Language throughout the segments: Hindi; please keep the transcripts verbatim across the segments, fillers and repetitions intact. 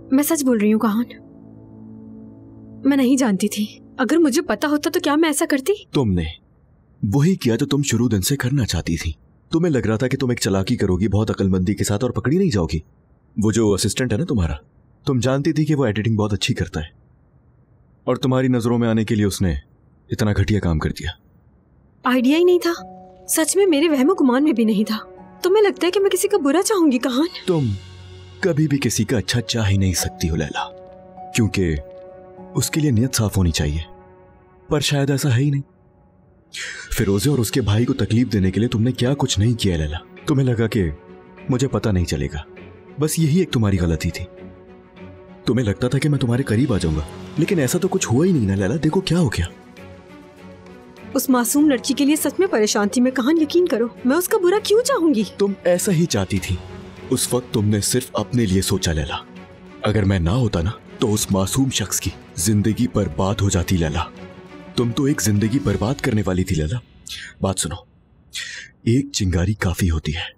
मैं सच बोल रही हूँ काहन, मैं नहीं जानती थी। अगर मुझे पता होता तो क्या मैं ऐसा करती? तुमने वही किया जो तुम शुरू दिन से करना चाहती थी। तुम्हें लग रहा था कि तुम एक चालाकी करोगी बहुत अकलमंदी के साथ और पकड़ी नहीं जाओगी। वो जो असिस्टेंट है ना तुम्हारा, तुम जानती थी कि वो एडिटिंग बहुत अच्छी करता है और तुम्हारी नजरों में आने के लिए उसने इतना घटिया काम कर दिया। आइडिया ही नहीं था, सच में मेरे वहमो गुमान में भी नहीं था। तुम्हें लगता है कि मैं किसी का बुरा चाहूंगी काहन? तुम कभी भी किसी का अच्छा चाह ही नहीं सकती हो लैला, क्योंकि उसके लिए नियत साफ होनी चाहिए, पर शायद ऐसा है ही नहीं। फिरोजे और उसके भाई को तकलीफ देने के लिए तुमने क्या कुछ नहीं किया लैला। तुम्हें लगा कि मुझे पता नहीं चलेगा, बस यही एक तुम्हारी गलती थी। तुम्हें लगता था कि मैं तुम्हारे करीब आ जाऊंगा, लेकिन ऐसा तो कुछ हुआ ही नहीं ना लैला। देखो क्या हो गया। उस मासूम लड़की के लिए सच में परेशान थी मैं काहन, यकीन करो। मैं उसका बुरा क्यों चाहूंगी? तुम ऐसा ही चाहती थी। उस वक्त तुमने सिर्फ अपने लिए सोचा लैला। अगर मैं ना होता ना तो उस मासूम शख्स की जिंदगी बर्बाद हो जाती लैला। तुम तो एक जिंदगी बर्बाद करने वाली थी लैला। बात सुनो, एक चिंगारी काफी होती है।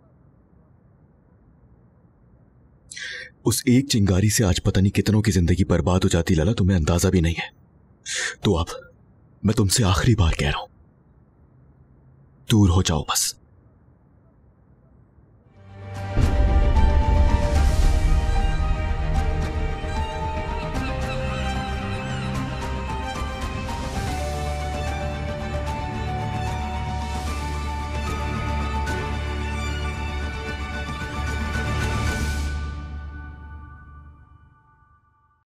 उस एक चिंगारी से आज पता नहीं कितनों की जिंदगी बर्बाद हो जाती लैला, तुम्हें अंदाजा भी नहीं है। तो अब मैं तुमसे आखिरी बार कह रहा हूं, दूर हो जाओ बस।